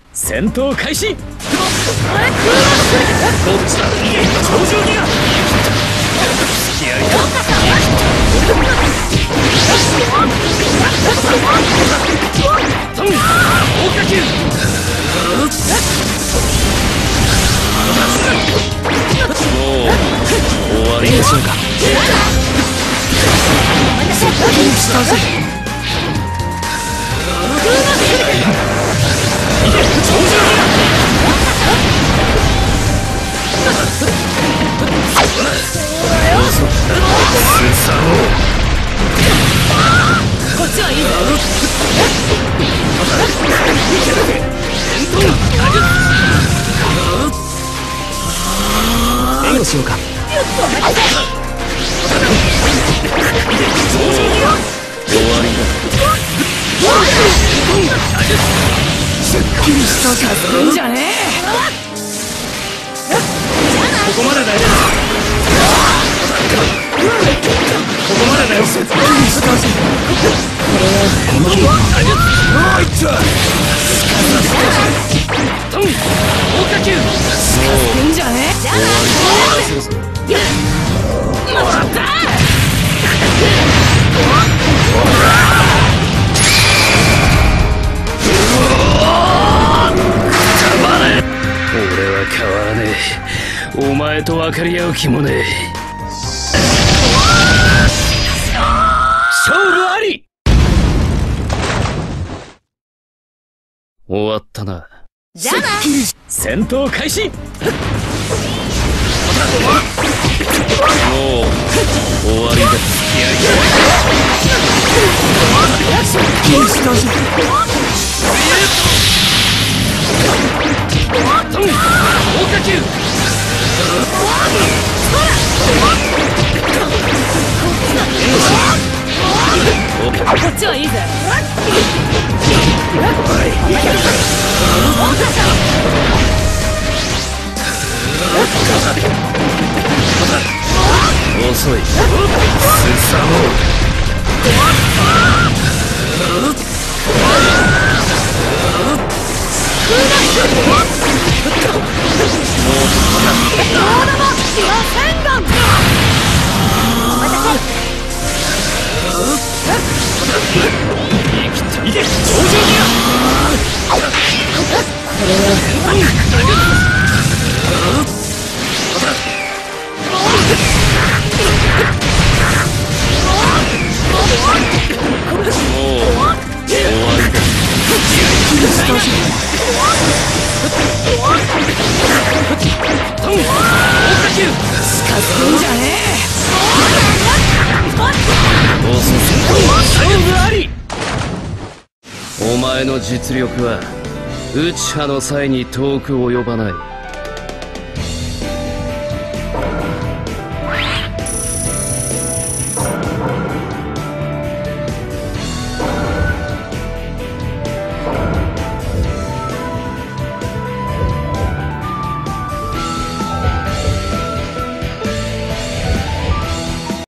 戦闘開始。どっちだ。頂上には付き合いだ。トン砲火球。もう終わりでしょうか。接近したぜ。こっちはいいぞ。援護しようか。終わりだ。すっきりしたぜ。いいんじゃねえ。ここまでだよ。ここまでだよ。すっきりしたぜ。この日はあいつトン砲火球。いいんじゃねえ。終わりだ。もらった。俺は変わらねえ。お前と分かり合う気もねえ。勝負あり。終わったな。じゃあな。戦闘開始。もう終わりだ。接近したぜ。トン砲火球。こっちはいいぜ。遅い。すさもう。お前の実力は内派の際に遠く及ばない。